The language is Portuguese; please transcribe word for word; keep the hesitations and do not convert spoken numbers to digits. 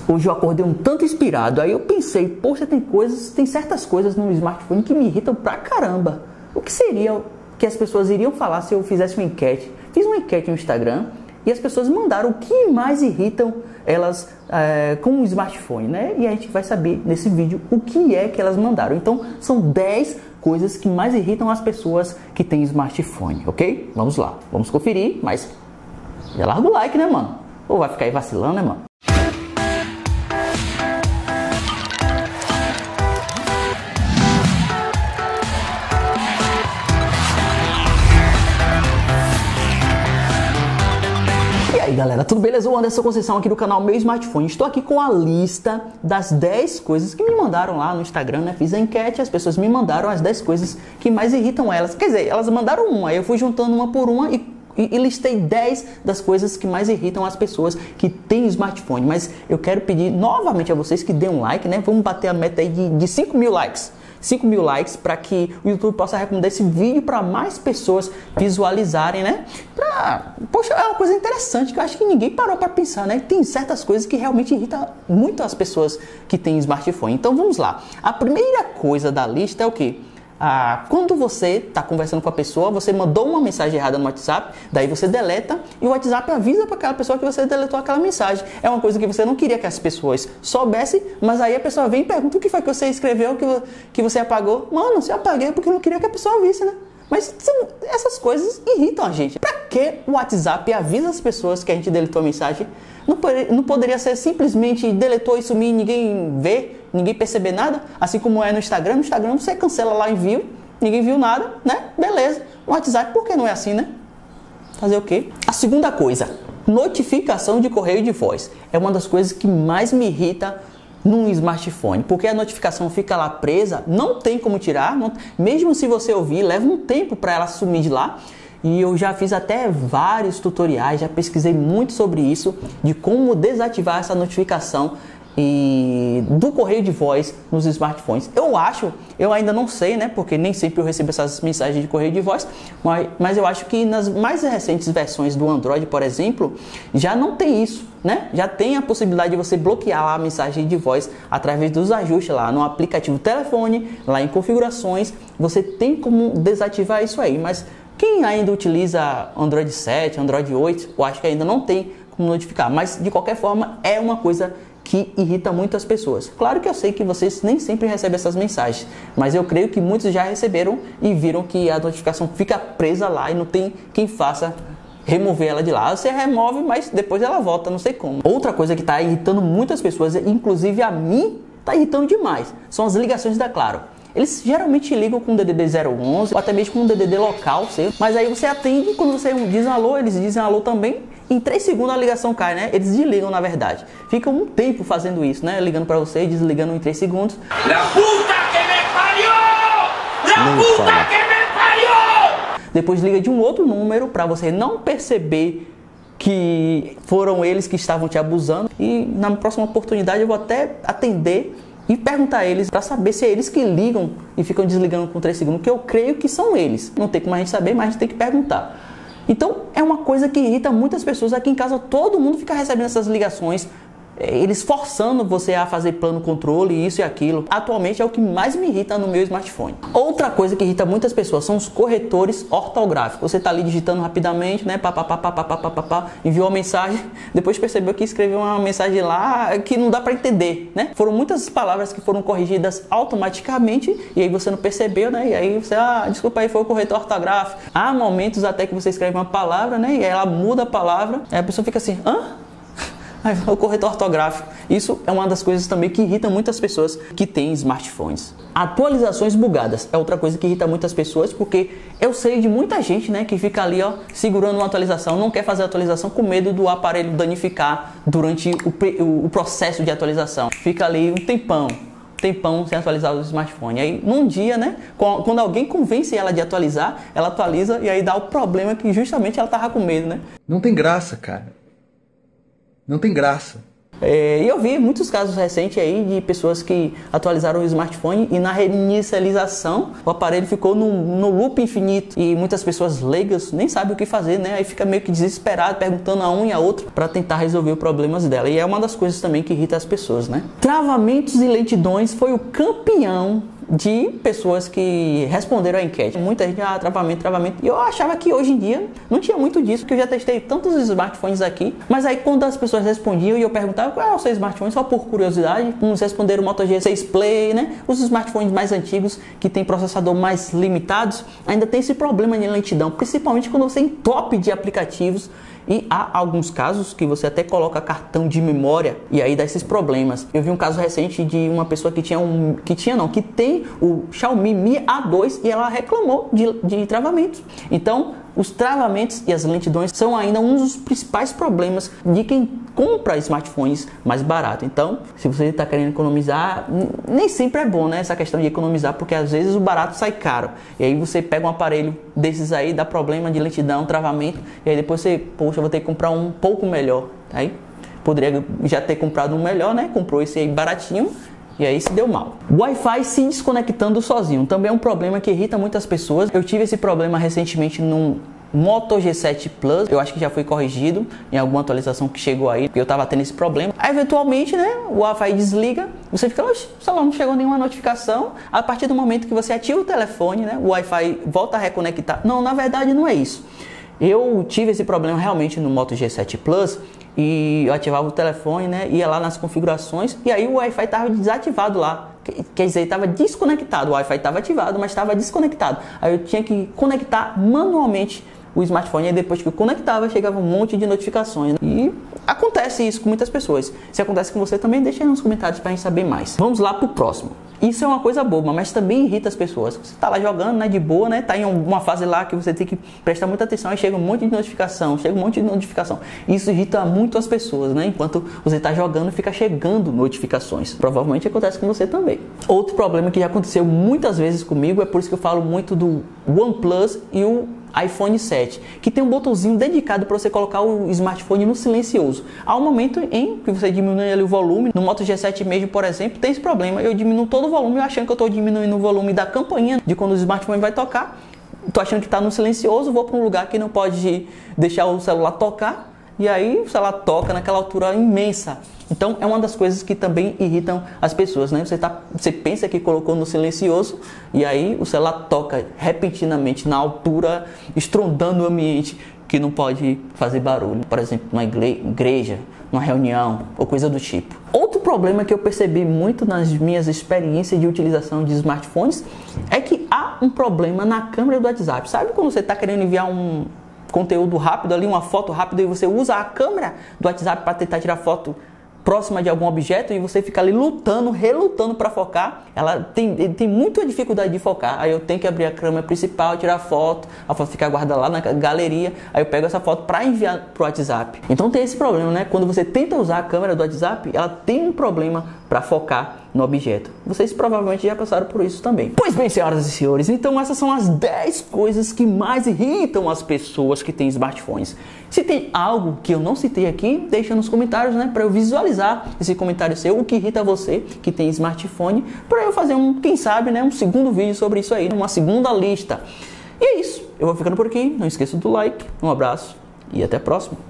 Hoje eu acordei um tanto inspirado, aí eu pensei, poxa, tem coisas, tem certas coisas no smartphone que me irritam pra caramba. O que seria que as pessoas iriam falar se eu fizesse uma enquete? Fiz uma enquete no Instagram e as pessoas mandaram o que mais irritam elas é, com o smartphone, né? E a gente vai saber nesse vídeo o que é que elas mandaram. Então, são dez coisas que mais irritam as pessoas que têm smartphone, ok? Vamos lá, vamos conferir, mas já larga o like, né, mano? Ou vai ficar aí vacilando, né, mano? E aí galera, tudo beleza? Eu Anderson Conceição aqui do canal Meu Smartphone. Estou aqui com a lista das dez coisas que me mandaram lá no Instagram, né? Fiz a enquete, as pessoas me mandaram as dez coisas que mais irritam elas. Quer dizer, elas mandaram uma, aí eu fui juntando uma por uma e, e, e listei dez das coisas que mais irritam as pessoas que têm smartphone. Mas eu quero pedir novamente a vocês que dêem um like, né? Vamos bater a meta aí de, de cinco mil likes. cinco mil likes para que o YouTube possa recomendar esse vídeo para mais pessoas visualizarem, né? Pra... Poxa, é uma coisa interessante que eu acho que ninguém parou para pensar, né? Tem certas coisas que realmente irritam muito as pessoas que têm smartphone. Então vamos lá. A primeira coisa da lista é o quê? Ah, quando você está conversando com a pessoa, você mandou uma mensagem errada no WhatsApp, daí você deleta e o WhatsApp avisa para aquela pessoa que você deletou aquela mensagem. É uma coisa que você não queria que as pessoas soubessem, mas aí a pessoa vem e pergunta o que foi que você escreveu, que, que você apagou. Mano, se eu apaguei é porque eu não queria que a pessoa visse, né? Mas são, essas coisas irritam a gente. Pra que o WhatsApp avisa as pessoas que a gente deletou a mensagem? Não, não poderia ser simplesmente deletou e sumir e ninguém vê, ninguém perceber nada? Assim como é no Instagram. No Instagram você cancela lá envio, ninguém viu nada, né? Beleza. O WhatsApp, por que não é assim, né? Fazer o quê? A segunda coisa, notificação de correio de voz. É uma das coisas que mais me irrita num smartphone, porque a notificação fica lá presa, não tem como tirar, não, mesmo se você ouvir, leva um tempo para ela sumir de lá. E eu já fiz até vários tutoriais, já pesquisei muito sobre isso, de como desativar essa notificação e do correio de voz nos smartphones. Eu acho, eu ainda não sei, né, porque nem sempre eu recebo essas mensagens de correio de voz, mas, mas eu acho que nas mais recentes versões do Android, por exemplo, já não tem isso, né? Já tem a possibilidade de você bloquear lá a mensagem de voz através dos ajustes lá no aplicativo telefone, lá em configurações, você tem como desativar isso aí, mas quem ainda utiliza Android sete, Android oito, eu acho que ainda não tem como notificar, mas de qualquer forma é uma coisa que irrita muito as pessoas. Claro que eu sei que vocês nem sempre recebem essas mensagens, mas eu creio que muitos já receberam e viram que a notificação fica presa lá e não tem quem faça remover ela de lá. Você remove, mas depois ela volta, não sei como. Outra coisa que está irritando muitas pessoas, inclusive a mim, está irritando demais, são as ligações da Claro. Eles geralmente ligam com o D D D zero onze ou até mesmo com um D D D local seu, mas aí você atende, quando você diz um alô, eles dizem alô também, em três segundos a ligação cai, né? Eles desligam na verdade. Ficam um tempo fazendo isso, né? Ligando para você e desligando em três segundos. La puta que me pariu! La puta que me pariu! Depois liga de um outro número para você não perceber que foram eles que estavam te abusando. E na próxima oportunidade eu vou até atender e perguntar a eles para saber se é eles que ligam e ficam desligando com três segundos, que eu creio que são eles. Não tem como a gente saber, mas a gente tem que perguntar. Então é uma coisa que irrita muitas pessoas. Aqui em casa todo mundo fica recebendo essas ligações, eles forçando você a fazer plano controle, isso e aquilo. Atualmente é o que mais me irrita no meu smartphone. Outra coisa que irrita muitas pessoas são os corretores ortográficos. Você está ali digitando rapidamente, né? Pá, pá, pá, pá, pá, pá, pá, pá, enviou uma mensagem, depois percebeu que escreveu uma mensagem lá que não dá para entender, né? Foram muitas palavras que foram corrigidas automaticamente e aí você não percebeu, né? E aí você, ah, desculpa aí, foi o corretor ortográfico. Há momentos até que você escreve uma palavra, né? E aí ela muda a palavra, aí a pessoa fica assim, hã? O corretor ortográfico. Isso é uma das coisas também que irrita muitas pessoas que têm smartphones. Atualizações bugadas é outra coisa que irrita muitas pessoas, porque eu sei de muita gente, né, que fica ali, ó, segurando uma atualização, não quer fazer a atualização com medo do aparelho danificar durante o, o, o processo de atualização. Fica ali um tempão. tempão sem atualizar o smartphone. Aí, num dia, né, quando alguém convence ela de atualizar, ela atualiza e aí dá o problema que justamente ela tava com medo, né? Não tem graça, cara. Não tem graça. É, e eu vi muitos casos recentes aí de pessoas que atualizaram o smartphone e na reinicialização o aparelho ficou no, no loop infinito. E muitas pessoas leigas nem sabem o que fazer, né? Aí fica meio que desesperado, perguntando a um e a outro para tentar resolver os problemas dela. E é uma das coisas também que irrita as pessoas, né? Travamentos e lentidões foi o campeão de pessoas que responderam à enquete. Muita gente, ah, travamento, travamento. E eu achava que hoje em dia não tinha muito disso, porque eu já testei tantos smartphones aqui. Mas aí quando as pessoas respondiam e eu perguntava qual é o seu smartphone, só por curiosidade, uns responderam o Moto G seis Play, né? Os smartphones mais antigos, que tem processador mais limitados, ainda tem esse problema de lentidão, principalmente quando você entope de aplicativos. E há alguns casos que você até coloca cartão de memória e aí dá esses problemas. Eu vi um caso recente de uma pessoa que tinha um... que tinha não, que tem o Xiaomi Mi A dois e ela reclamou de, de travamentos. Então, os travamentos e as lentidões são ainda um dos principais problemas de quem compra smartphones mais barato. Então, se você está querendo economizar, nem sempre é bom, né, essa questão de economizar, porque às vezes o barato sai caro. E aí você pega um aparelho desses aí, dá problema de lentidão, travamento, e aí depois você, poxa, vou ter que comprar um pouco melhor. Aí poderia já ter comprado um melhor, né? Comprou esse aí baratinho. E aí se deu mal. Wi-Fi se desconectando sozinho. Também é um problema que irrita muitas pessoas. Eu tive esse problema recentemente no Moto G sete Plus. Eu acho que já foi corrigido em alguma atualização que chegou aí. Eu tava tendo esse problema. Aí, eventualmente, né, o Wi-Fi desliga. Você fica, oxe, sei lá, não chegou nenhuma notificação. A partir do momento que você ativa o telefone, né, o Wi-Fi volta a reconectar. Não, na verdade não é isso. Eu tive esse problema realmente no Moto G sete Plus. E eu ativava o telefone, né, ia lá nas configurações e aí o Wi-Fi estava desativado lá. Quer dizer, estava desconectado. O Wi-Fi estava ativado, mas estava desconectado. Aí eu tinha que conectar manualmente o smartphone. E depois que eu conectava, chegava um monte de notificações. E acontece isso com muitas pessoas. Se acontece com você também, deixa aí nos comentários para a gente saber mais. Vamos lá para o próximo. Isso é uma coisa boba, mas também irrita as pessoas. Você tá lá jogando, né, de boa, né? Tá em uma fase lá que você tem que prestar muita atenção e chega um monte de notificação, chega um monte de notificação. Isso irrita muito as pessoas, né? Enquanto você tá jogando, fica chegando notificações. Provavelmente acontece com você também. Outro problema que já aconteceu muitas vezes comigo, é por isso que eu falo muito do OnePlus e o iPhone sete, que tem um botãozinho dedicado para você colocar o smartphone no silencioso. Há um momento em que você diminui ali o volume. No Moto G sete mesmo, por exemplo, tem esse problema. Eu diminuo todo o volume, achando que eu estou diminuindo o volume da campainha de quando o smartphone vai tocar. Estou achando que está no silencioso, vou para um lugar que não pode deixar o celular tocar. E aí o celular toca naquela altura imensa. Então é uma das coisas que também irritam as pessoas, né? Você, tá, você pensa que colocou no silencioso e aí o celular toca repentinamente na altura, estrondando o ambiente, que não pode fazer barulho. Por exemplo, numa igreja, numa reunião ou coisa do tipo. Outro problema que eu percebi muito nas minhas experiências de utilização de smartphones é que há um problema na câmera do WhatsApp. Sabe quando você está querendo enviar um conteúdo rápido ali, uma foto rápida, e você usa a câmera do WhatsApp para tentar tirar foto próxima de algum objeto e você fica ali lutando, relutando para focar, ela tem, tem muita dificuldade de focar. Aí eu tenho que abrir a câmera principal, tirar foto, a foto fica guardada lá na galeria, aí eu pego essa foto para enviar pro WhatsApp. Então tem esse problema, né? Quando você tenta usar a câmera do WhatsApp, ela tem um problema para focar no objeto. Vocês provavelmente já passaram por isso também. Pois bem, senhoras e senhores, então essas são as dez coisas que mais irritam as pessoas que têm smartphones. Se tem algo que eu não citei aqui, deixa nos comentários, né, para eu visualizar esse comentário seu, o que irrita você que tem smartphone, para eu fazer um, quem sabe, né, um segundo vídeo sobre isso aí, uma segunda lista. E é isso, eu vou ficando por aqui, não esqueça do like, um abraço e até a próxima.